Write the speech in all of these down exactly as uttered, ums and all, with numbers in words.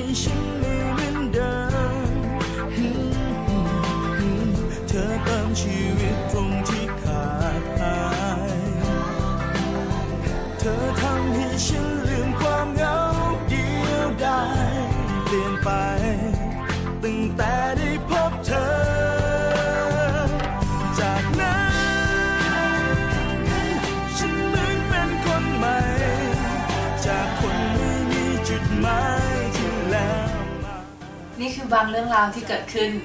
ฉันไม่เหมือนเดิมเธอเติมชีวิตตรงที่ขาดหายเธอทำให้ฉันลืมความเหงาเดียวดายเปลี่ยนไปตั้งแต่ได้พบเธอจากนั้นฉันเหมือนเป็นคนใหม่จากคนไม่มีจุดหมายที่แล้วนี่คือบางเรื่องราวที่เกิดขึ้น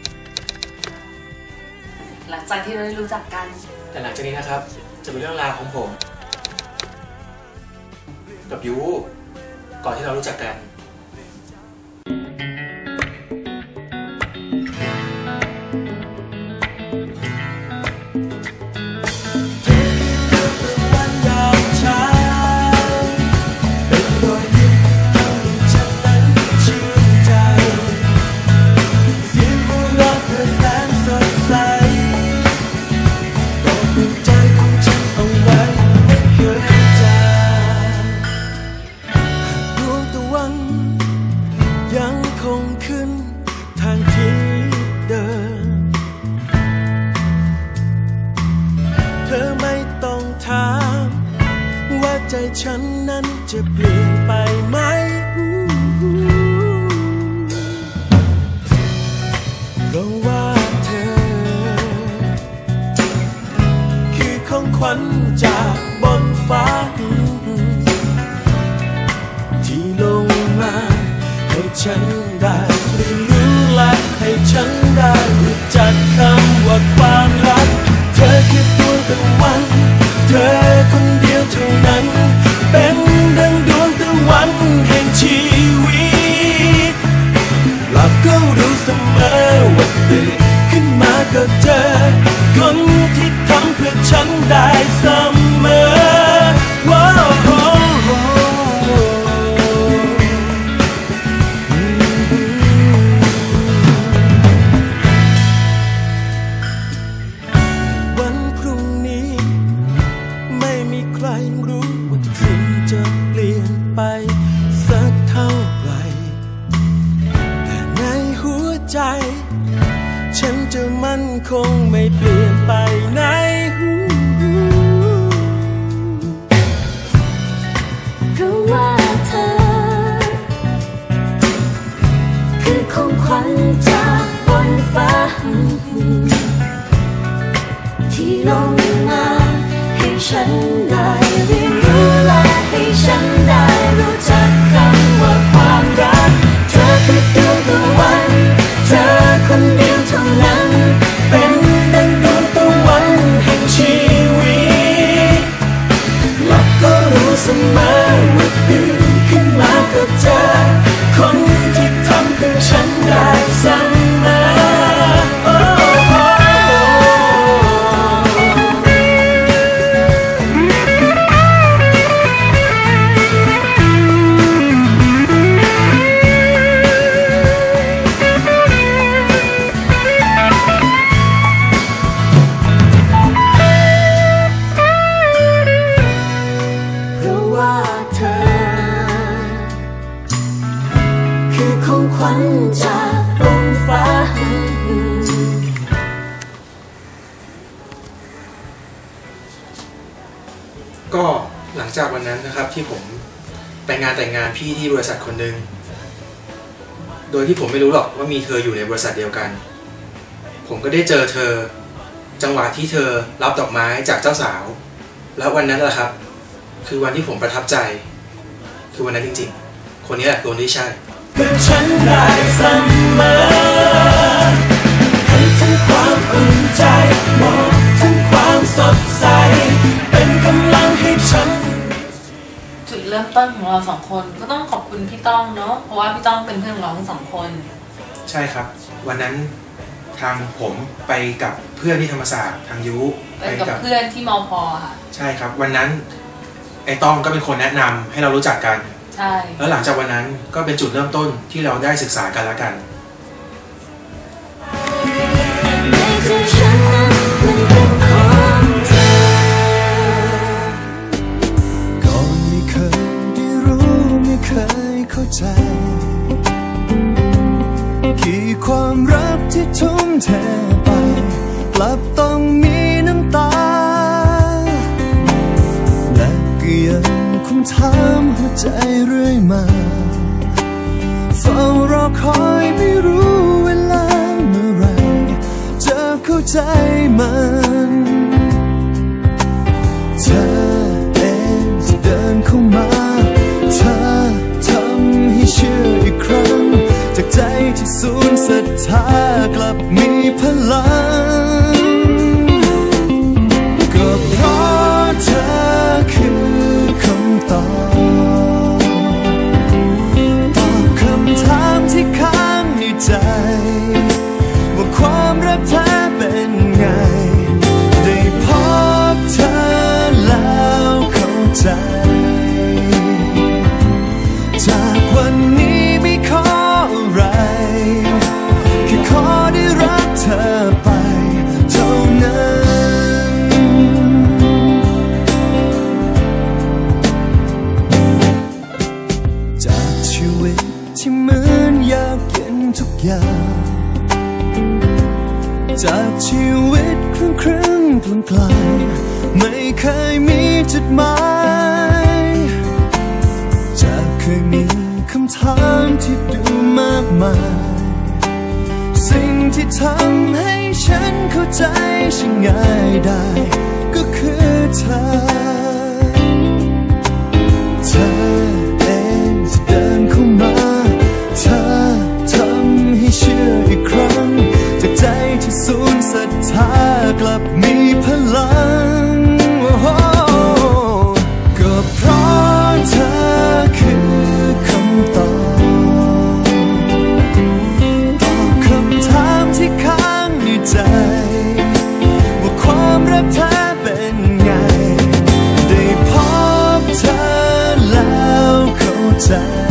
หลังจากที่เราได้รู้จักกันแต่หลังจากนี้นะครับจะเป็นเรื่องราวของผมกับยูก่อนที่เรารู้จักกันยังคงขึ้นทางที่เดิมเธอไม่ต้องถามว่าใจฉันนั้นจะเปลี่ยนไปไหมเพราะว่าเธอคือของขวัญจากบนฟ้าที่ลงมาให้ฉันได้เรียนรู้และให้ฉันได้รู้จักคำว่าความรักเธอคือตัวตะวันเธอคนเดียวเท่านั้นเป็นดังดวงตะวันแห่งชีวิตหลับก็รู้เสมอว่าตื่นขึ้นมาก็เจอคนที่ทำเพื่อฉันได้เสมอรู้ว่าทุกสิ่งจะเปลี่ยนไปสักเท่าไหร่แต่ในหัวใจฉันจะมั่นคงไม่เปลี่ยนไปไหนเพราะว่าเธอคือของขวัญจากบนฟ้าที่ลงมาให้ฉันได้เรียนรู้และให้ฉันได้รู้จักคำว่าความรักเธอคือดวงตะวันเธอคนเดียวเท่านั้นเป็นดังดวงตะวันแห่งชีวิตหลับก็รู้เสมอว่าตื่นขึ้นมาก็เจอคนที่ทำเพื่อฉันได้เสมอของขวัญจากบนฟ้าก็หลังจากวันนั้นนะครับที่ผมไปงานแต่งงานพี่ที่บริษัทคนหนึ่งโดยที่ผมไม่รู้หรอกว่ามีเธออยู่ในบริษัทเดียวกันผมก็ได้เจอเธอจังหวะที่เธอรับดอกไม้จากเจ้าสาวแล้ววันนั้นแหละครับคือวันที่ผมประทับใจคือวันนั้นจริงๆคนนี้แหละคนที่ใช่เพื่อฉันได้เสมอให้ทั้งความอุ่นใจมองทั้งความสดใสเป็นกำลังให้ฉันจุดเริ่มต้นของเราสองคนก็ต้องขอบคุณพี่ต้องเนาะเพราะว่าพี่ต้องเป็นเพื่อนเราทั้งสองคนใช่ครับวันนั้นทางผมไปกับเพื่อนที่ธรรมศาสตร์ทางยุไปกับเพื่อนที่มอพอค่ะใช่ครับวันนั้นไอ้ต้องก็เป็นคนแนะนำให้เรารู้จักกันใช่แล้วหลังจากวันนั้นก็เป็นจุดเริ่มต้นที่เราได้ศึกษากันและกันก่อนไม่เคยได้รู้ไม่เคยเข้าใจที่ความรักที่ทุ่มเทไปกลับต้องมีน้ำตาและก็ยังคงถามหัวใจเรื่อยมาเฝ้ารอคอยไม่รู้เวลาเมื่อไรจะเข้าใจมันเธอเองที่เดินเข้ามาเธอทำให้เชื่ออีกครั้งจากใจที่สูญศรัทธากลับมีพลังก็เพราะเธอคือคำตอบตอบคำถามที่ค้างในใจว่าความรักแท้เป็นไงได้พบเธอแล้วเข้าใจจากวันนี้ไม่ขออะไรแค่ขอได้รักเธอไปเท่านั้นจากชีวิตที่เหมือนยากเย็นทุกอย่างจากชีวิตครึ่งครึ่งกลางกลางไม่เคยมีจุดหมายจากเคยมีคำถามที่ดูมากมายสิ่งที่ทำให้ฉันเข้าใจฉันง่ายได้ก็คือเธอเธอเองที่เดินเข้ามาเธอทำให้เชื่ออีกครั้งจากใจที่สูญศรัทธากลับมีพลังก็เพราะเธอคือคำตอบตอบคำถามที่ค้างในใจว่าความรักแท้เป็นไงได้พบเธอแล้วเข้าใจ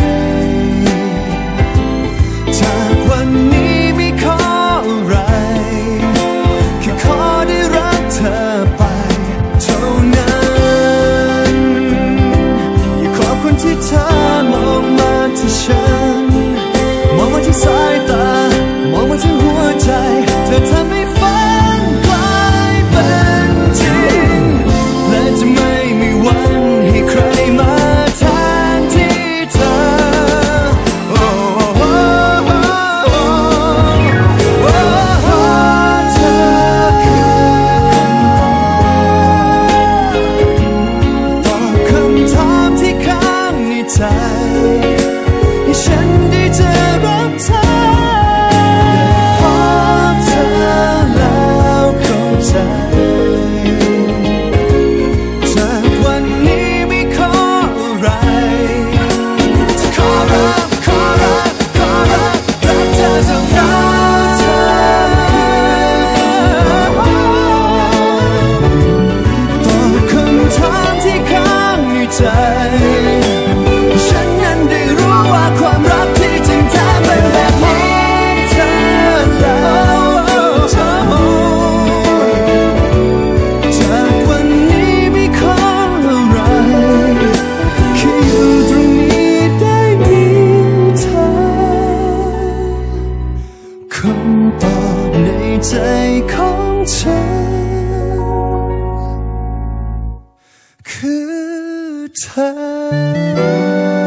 จากวันนี้ไม่ขออะไรแค่ขอได้รักเธอไปเท่านั้นอย่าขอบคุณที่เธอมองมาที่ฉันมองมาที่สายตามองมาที่หัวใจเธอทำให้ฝันกลายเป็นจริงและจะไม่มีวันให้ใครมาแทนที่เธอโอ้โอ้โอ้โอ้เธอคือคำตอบตอบคำถามที่ค้างในใจให้ฉันได้เจอรักเธอพบเธอแล้วเข้าใจจากวันนี้ไม่ขออะไรจะขอรักขอรักขอรักรักเธอจะรักเธอตอบคำถามที่ค้างในใจฉันนั้นได้รู้ว่าความรักที่จริงแท้เป็นแบบนี้เธอแล้วเธอจากวันนี้ไม่ขออะไรแค่อยู่ตรงนี้ได้มีเธอคำตอบในใจของฉันคือเธอ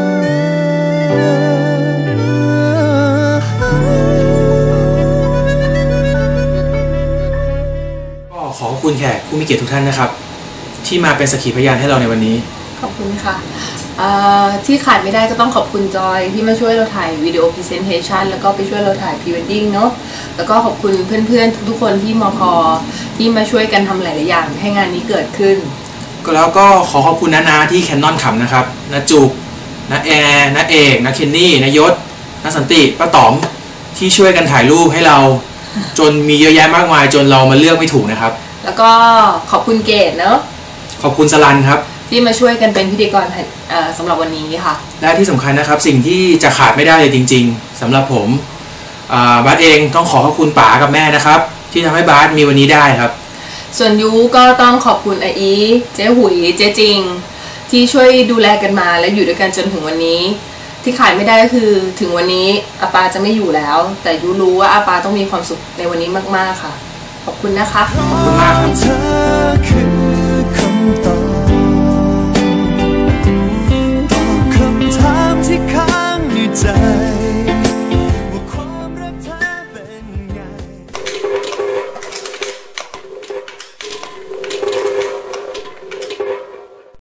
ก็ขอขอบคุณแขกผู้มีเกียรติทุกท่านนะครับ ที่มาเป็นสักขีพยานให้เราในวันนี้ขอบคุณค่ะเอ่อที่ขาดไม่ได้ก็ต้องขอบคุณจอยที่มาช่วยเราถ่ายวิดีโอพรีเซนเทชันแล้วก็ไปช่วยเราถ่ายพรีเวดดิ้งเนาะแล้วก็ขอบคุณเพื่อนๆทุกๆคนที่มพที่มาช่วยกันทำหลายๆอย่างให้งานนี้เกิดขึ้นก็แล้วก็ขอขอบคุณน้าๆที่แคนนอนขำนะครับน้าจุกน้าแอร์น้าเอกน้าเคนนี่น้ายศน้าสันติป้าต๋อมที่ช่วยกันถ่ายรูปให้เรา จนมีเยอะแยะมากมายจนเรามาเลือกไม่ถูกนะครับแล้วก็ขอบคุณเกดเนาะขอบคุณสลันครับที่มาช่วยกันเป็นพิธีกรเอ่อสำหรับวันนี้ค่ะและที่สำคัญนะครับสิ่งที่จะขาดไม่ได้เลยจริงๆสำหรับผมบาสเองต้องขอขอบคุณป๋ากับแม่นะครับที่ทำให้บาสมีวันนี้ได้ครับส่วนยูก็ต้องขอบคุณไออีเจ๊หุยเจ๊จริงที่ช่วยดูแลกันมาและอยู่ด้วยกันจนถึงวันนี้ ทที่ขาดไม่ได้ก็คือถึงวันนี้อาปาจะไม่อยู่แล้ว แต่ยูรู้ว่าอาปาต้องมีความสุขในวันนี้มากๆค่ะขอบคุณนะคะขอบคุณมากครับเธอคือคำตอบ